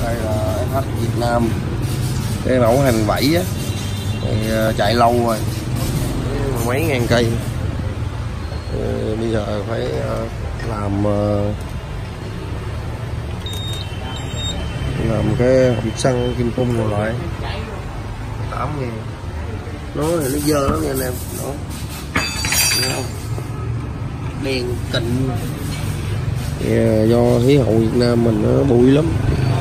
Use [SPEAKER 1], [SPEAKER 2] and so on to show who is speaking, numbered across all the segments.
[SPEAKER 1] Đây là SH Việt Nam, cái mẫu 27 á, thì chạy lâu rồi, mấy ngàn cây. Bây giờ phải làm cái hộp xăng kim cung rồi lại 8.000. Nó thì nó dơ lắm nha anh em, đó thấy không, đèn kịnh. Do khí hậu Việt Nam mình nó bụi lắm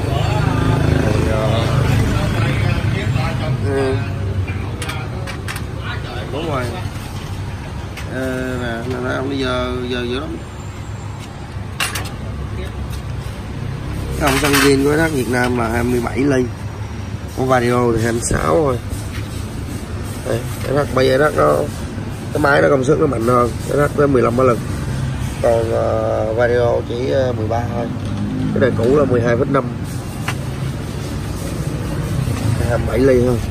[SPEAKER 1] rồi, đúng rồi nè, nó bây giờ dữ lắm. Cái hộp xăng zin của SH Việt Nam là 27 ly, của Vario thì 26 thôi. Đây, SH bây giờ nó cái máy nó công suất nó mạnh hơn, SH tới 15 mã lực, còn Vario chỉ 13 thôi. Cái này cũ là 12,5, 27 ly thôi.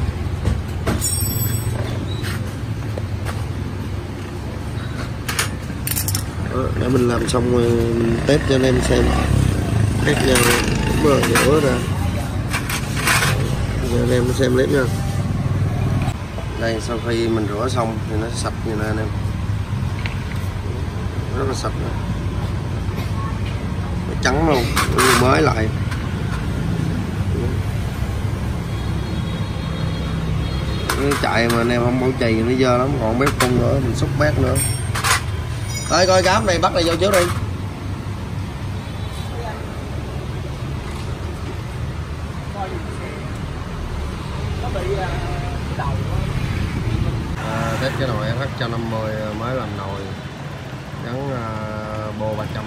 [SPEAKER 1] Đó, để mình làm xong rồi mình test cho anh em xem khác nhau, bơ giữa ra. Giờ anh em xem clip nha. Đây, sau khi mình rửa xong thì nó sạch như này anh em, rất là sạch nữa. Nó trắng luôn, nó mới lại. Nó chạy mà anh em không bảo trì nó dơ lắm, còn bếp khung nữa mình xúc bét nữa. Tới coi cám này, bắt này vô trước đi. Test cái nồi SH150 mới làm nồi gắn bô 300.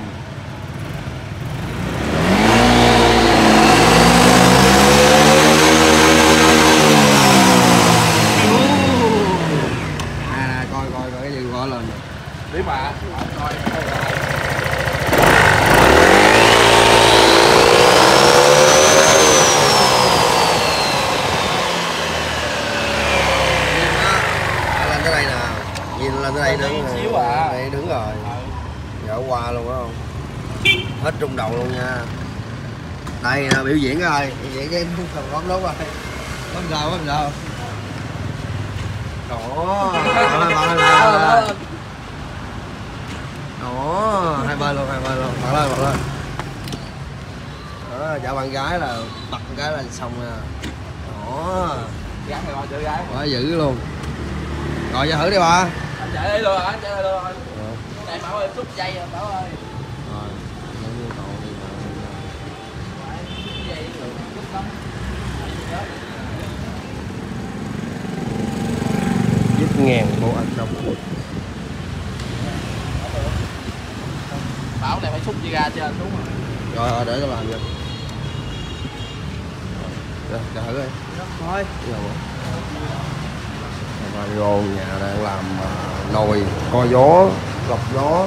[SPEAKER 1] Coi cái gì gọi lên đi bà coi. Lên tới đây đứng đây đứng rồi, dở qua luôn đó không, hết trung đầu luôn nha. Đây là biểu diễn rồi, biểu diễn cái phần bóng đúng rồi, bấm sao đó, hai bên luôn, bật lên đó, chào bạn gái là bật cái là xong nha. Đó, gái này coi chữ gái quá dữ luôn. Rồi cho thử đi ba. Anh chạy đi luôn hả? Chạy đi luôn rồi. Cái này Bảo ơi, xúc dây rồi Bảo ơi. Rồi, nó nhu cầu đi mà. Giúp ngàn bộ anh trong. Bảo này phải xúc dây ra cho anh đúng rồi. Rồi để cho làm cho. Rồi, cho thử đi. Thôi. Vario nhà đang làm nồi co gió, lọc gió,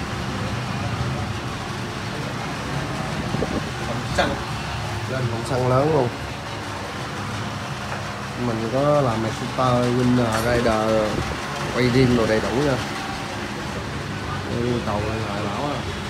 [SPEAKER 1] hộp xăng, lên hộp xăng lớn luôn. Mình có làm này super Winner Rider quay rim rồi đầy đủ nha. Yêu cầu lại bảo à.